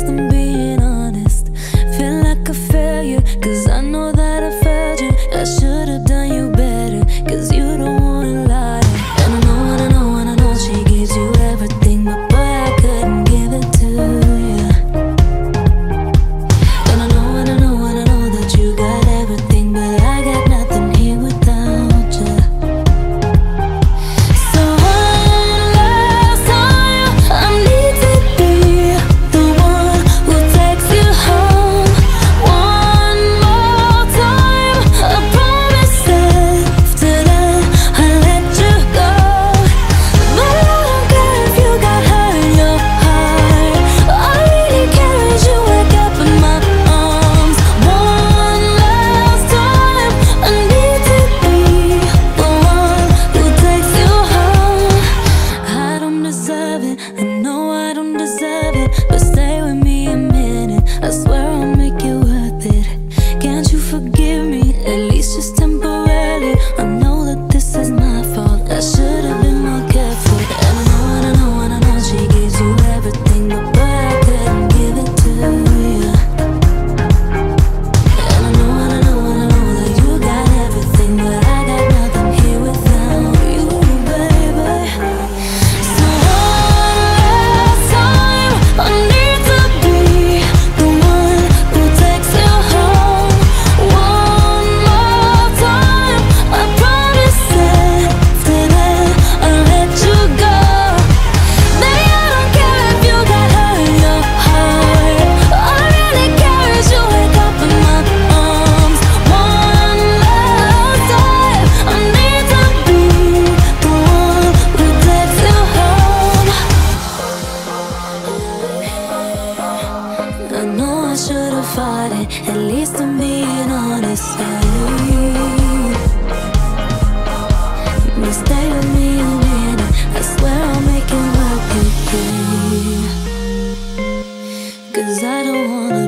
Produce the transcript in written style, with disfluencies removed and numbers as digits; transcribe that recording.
I'm being honest. Feel like a failure, cause I know that I failed you. I should've done you better, cause you don't wanna lie. And I know, and I know, and I know she gives you everything, but boy, I couldn't give it to you. And I know, and I know, and I know that you got everything, but I got nothing here without you. So one last time, I need to be the one who takes you home. One more time, I promise after that I'll let you go. But I don't care if you got hurt in your heart. All I really care is you wake up in my arms. One last time, I need to be the one who takes you home. I don't deserve it, I know I don't deserve it, but stay with me a minute, I swear I'll make it worth it. Can't you forgive me, at least just temporarily? I know that this is my fault, I should've been more careful. And I know, and I know, and I know she gives you everything, but boy, I couldn't give it to you. And I know, and I know, and I know that you got everything, but I got nothing here without you, baby. So one last time, I need to be the one who takes you home. One more time, I promise after that I'll let you go. Baby, I don't care if you got hurt in your heart. All I really care is you wake up in my arms. One last time, I need to be the one who takes you home. I know I should've fought it, at least I'm being honest. But stay with me a minute, I swear I'll make it work again. Cause I don't wanna